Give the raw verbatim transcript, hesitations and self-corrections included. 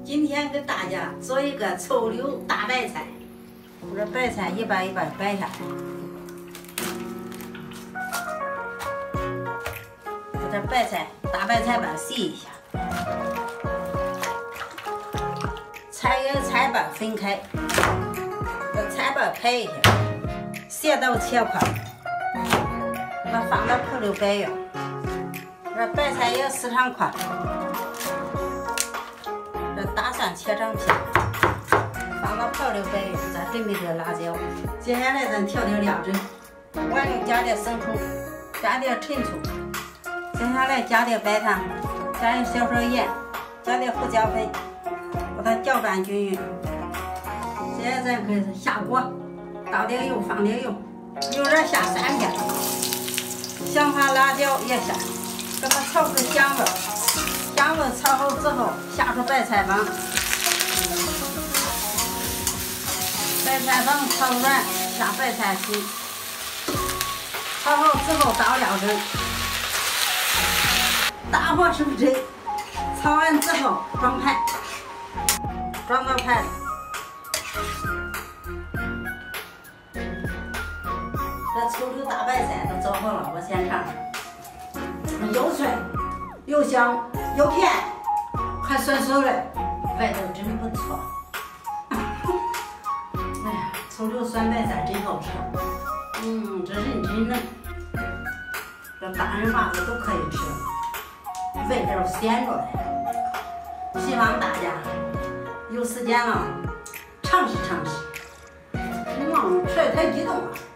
今天给大家做一个臭溜大白菜。我这白菜一瓣一瓣掰下来，把这白菜大白菜瓣洗一下，菜与菜瓣分开，把菜瓣拍一下，斜刀切块，把放到盆里摆用。这白菜也撕成块。 这大蒜切成片，放到盆里摆用。再准备点辣椒。接下来咱调调料汁，碗里加点生抽，加点陈醋。接下来加点白糖，加点小勺盐，加点胡椒粉，把它搅拌均匀。接着咱可以下锅，倒点油，放点油，油热下三片，香花辣椒也下，给它炒出香味。 香味炒好之后，下出白菜帮，白菜帮炒软，下白菜心，炒好之后倒料汁，大火收汁，炒完之后装盘，装到盘里。这臭溜大白菜都做好了，我先尝尝，又脆又香。 又甜，还酸酸的，味道真不错。哎呀，臭溜酸白菜真好吃。嗯，这人真嫩，这大人娃子都可以吃，味道鲜着的。希望大家有时间了尝试尝试。嗯，吃的太激动了。